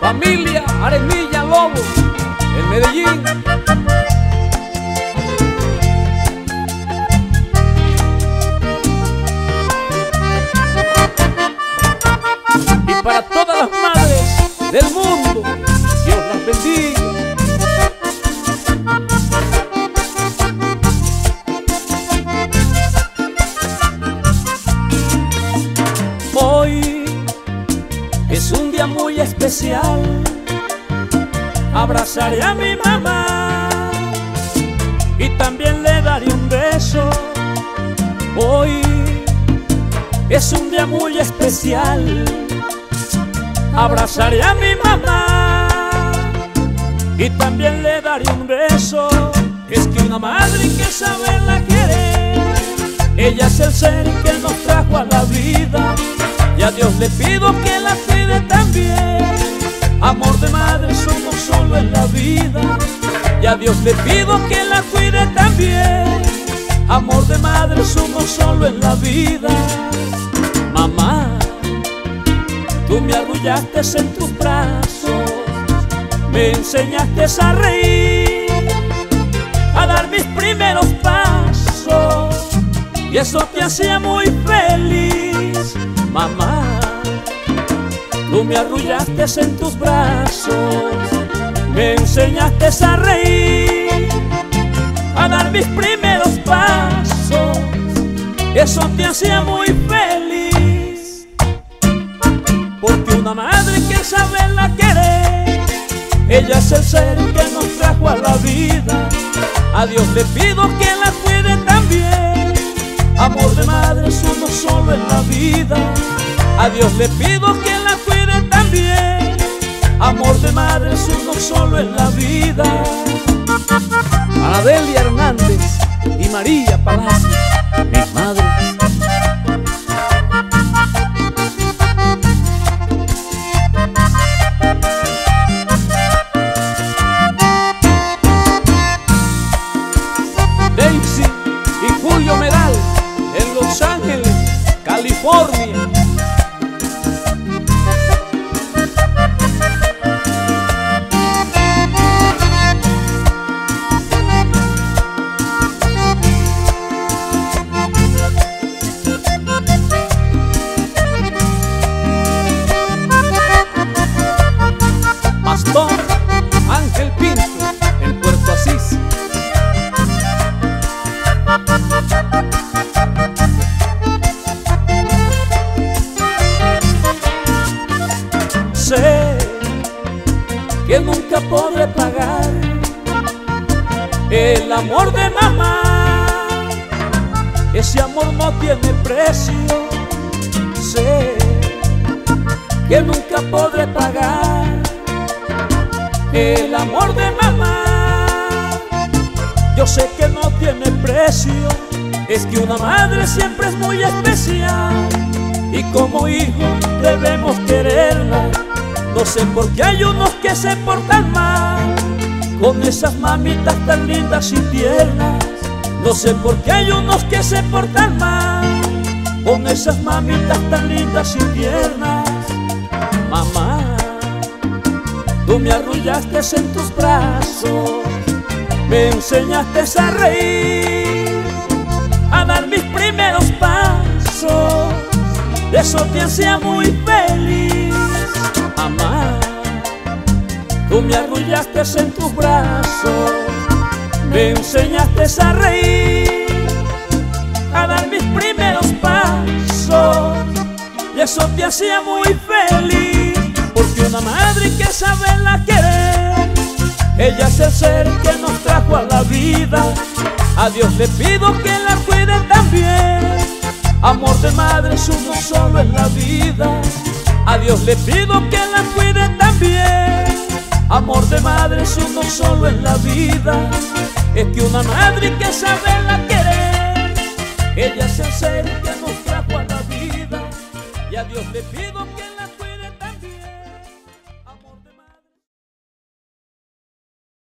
Familia Arenilla Lobo, en Medellín. Y para todas las madres del mundo, Dios las bendiga. Hoy es un día muy especial, abrazaré a mi mamá y también le daré un beso. Hoy es un día muy especial, abrazaré a mi mamá y también le daré un beso. Es que una madre que sabe la querer, ella es el ser que nos trajo a la vida, y a Dios le pido que la cuide también. Amor de madre es uno solo en la vida, y a Dios le pido que la cuide también. Amor de madre es uno solo en la vida. Mamá, tú me arrullaste en tus brazos, me enseñaste a reír, a dar mis primeros pasos, y eso te hacía muy feliz. Mamá, tú me arrullaste en tus brazos, me enseñaste a reír, a dar mis primeros pasos, eso te hacía muy feliz. Porque una madre que sabe la querer, ella es el ser que nos trajo a la vida, a Dios le pido que la cuide también. Amor de madre es uno solo en la vida, a Dios le pido que la cuide también. Amor de madre es uno solo en la vida. Para Delia Hernández y María Palacios, mis madres. Daisy y Julio Medal en Los Ángeles, California. Pastor Ángel Pinto en Puerto Asís. Sé que nunca podré pagar el amor de mamá, ese amor no tiene precio. Sé que nunca podré pagar el amor de mamá, yo sé que no tiene precio. Es que una madre siempre es muy especial, y como hijos debemos quererla. No sé por qué hay unos que se portan mal con esas mamitas tan lindas y tiernas. No sé por qué hay unos que se portan mal con esas mamitas tan lindas y tiernas. Mamá, tú me arrullaste en tus brazos, me enseñaste a reír, a dar mis primeros pasos, eso te hacía muy feliz. Mamá, tú me arrullaste en tus brazos, me enseñaste a reír, a dar mis primeros pasos, y eso te hacía muy feliz. Porque una madre que sabe la querer, ella es el ser que nos trajo a la vida, a Dios le pido que la cuide también. Amor de madre es uno solo en la vida, a Dios le pido que la cuide también. Amor de madre es uno solo en la vida. Es que una madre que sabe la querer, ella es el ser que nos trajo a la vida, y a Dios le pido